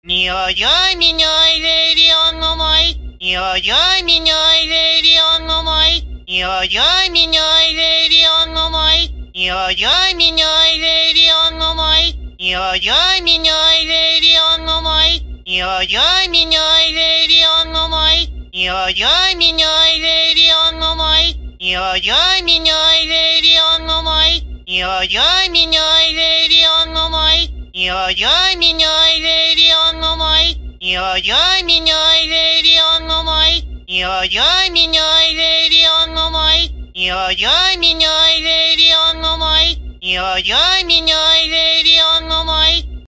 Ой-ой, меня Илья мой, ой-ой, меня Илья мой, ой-ой, меня Илья мой, ой-ой, меня Илья мой, ой-ой, меня Илья мой, ой-ой, меня Илья мой, ой-ой, меня Илья мой, ой-ой, меня Илья мой, ой-ой, меня Илья мой, ой-ой, меня Илья мой, ой-ой, меня Илья мой, ой-ой, меня Илья мой, ой-ой, меня Илья мой, ой-ой, меня